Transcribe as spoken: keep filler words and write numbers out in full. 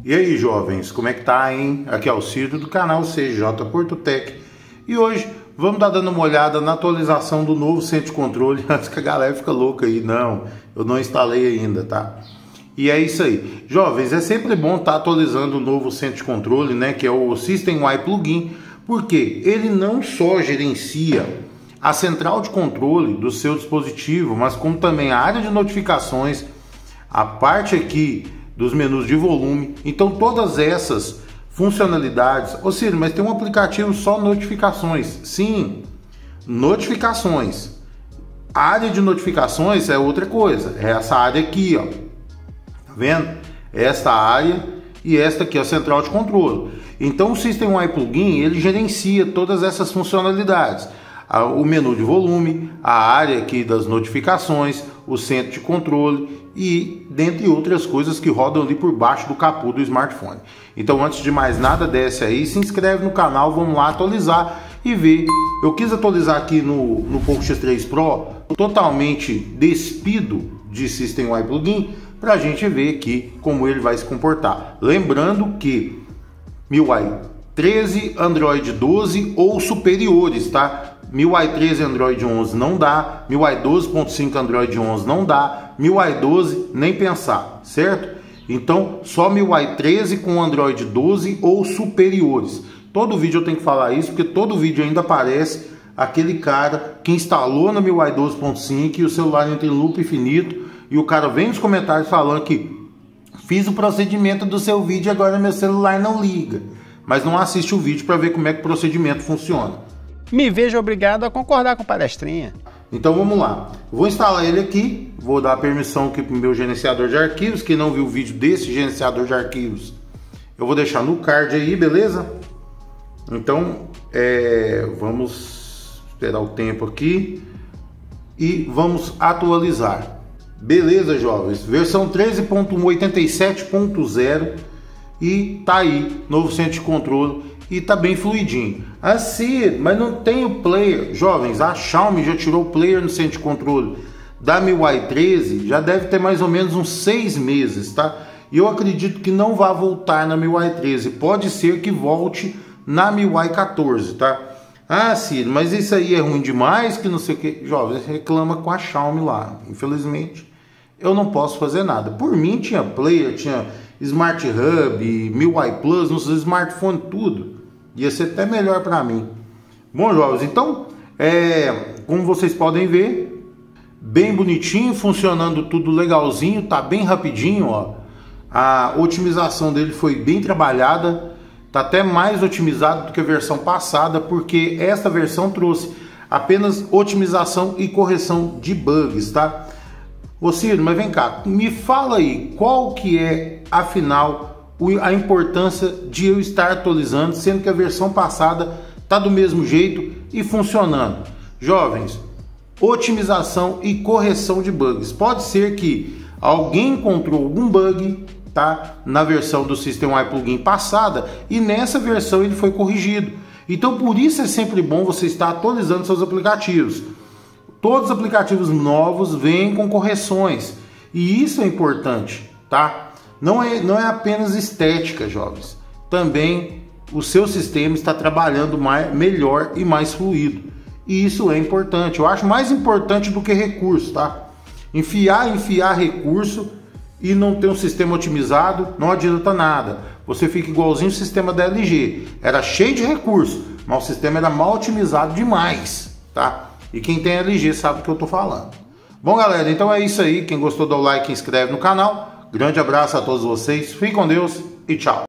E aí, jovens, como é que tá, hein? Aqui é o Ciro do canal C J Portotec e hoje vamos estar dando uma olhada na atualização do novo centro de controle antes que a galera fica louca aí. Não, eu não instalei ainda, tá? E é isso aí. Jovens, é sempre bom estar atualizando o novo centro de controle, né? Que é o SystemY Plugin, porque ele não só gerencia a central de controle do seu dispositivo, mas como também a área de notificações, a parte aqui dos menus de volume. Então todas essas funcionalidades. Ô Ciro, mas tem um aplicativo só notificações. Sim, notificações. A área de notificações é outra coisa. É essa área aqui, ó. Tá vendo? Esta área e esta aqui é a central de controle. Então o SystemY Plugin, ele gerencia todas essas funcionalidades. O menu de volume, a área aqui das notificações, o centro de controle e dentre outras coisas que rodam ali por baixo do capô do smartphone. Então, antes de mais nada, desce aí, se inscreve no canal, vamos lá atualizar e ver. Eu quis atualizar aqui no, no Poco X três Pro, totalmente despido de SystemY Plugin, para a gente ver aqui como ele vai se comportar. Lembrando que M I U I treze, Android doze ou superiores, tá? M I U I treze Android onze não dá, M I U I doze ponto cinco Android onze não dá, M I U I doze nem pensar, certo? Então só M I U I treze com Android doze ou superiores. Todo vídeo eu tenho que falar isso, porque todo vídeo ainda aparece aquele cara que instalou no M I U I doze ponto cinco e o celular entra em loop infinito e o cara vem nos comentários falando que fiz o procedimento do seu vídeo e agora meu celular não liga. Mas não assiste o vídeo para ver como é que o procedimento funciona. Me vejo obrigado a concordar com palestrinha. Então vamos lá. Vou instalar ele aqui. Vou dar permissão aqui para o meu gerenciador de arquivos. Quem não viu o vídeo desse gerenciador de arquivos, eu vou deixar no card aí, beleza? Então é, vamos esperar o tempo aqui e vamos atualizar. Beleza, jovens? Versão treze ponto oitenta e sete ponto zero. E tá aí, novo centro de controle e tá bem fluidinho. Assim, mas não tem o player. Jovens, a Xiaomi já tirou o player no centro de controle da M I U I treze, já deve ter mais ou menos uns seis meses, tá? E eu acredito que não vai voltar na M I U I treze. Pode ser que volte na M I U I quatorze, tá? Ah, Ciro, mas isso aí é ruim demais, que não sei o que. Jovens, reclama com a Xiaomi lá. Infelizmente, eu não posso fazer nada. Por mim, tinha player, tinha Smart Hub, M I U I Plus, nos smartphones, tudo. Ia ser até melhor para mim. Bom, jovens, então, é, como vocês podem ver, bem bonitinho, funcionando tudo legalzinho, tá bem rapidinho, ó. A otimização dele foi bem trabalhada, tá até mais otimizado do que a versão passada, porque esta versão trouxe apenas otimização e correção de bugs, tá? Ô Ciro, mas vem cá, me fala aí, qual que é, afinal, a importância de eu estar atualizando, sendo que a versão passada tá do mesmo jeito e funcionando? Jovens, otimização e correção de bugs. Pode ser que alguém encontrou algum bug, tá, na versão do SystemY Plugin passada e nessa versão ele foi corrigido. Então por isso é sempre bom você estar atualizando seus aplicativos. Todos os aplicativos novos vêm com correções e isso é importante, tá? Não é, não é apenas estética, jovens. Também o seu sistema está trabalhando mais, melhor e mais fluido. E isso é importante. Eu acho mais importante do que recurso, tá? Enfiar, enfiar recurso e não ter um sistema otimizado não adianta nada. Você fica igualzinho o sistema da L G. Era cheio de recurso, mas o sistema era mal otimizado demais, tá? E quem tem L G sabe o que eu tô falando. Bom, galera, então é isso aí. Quem gostou, dá o like e inscreve no canal. Grande abraço a todos vocês. Fiquem com Deus e tchau.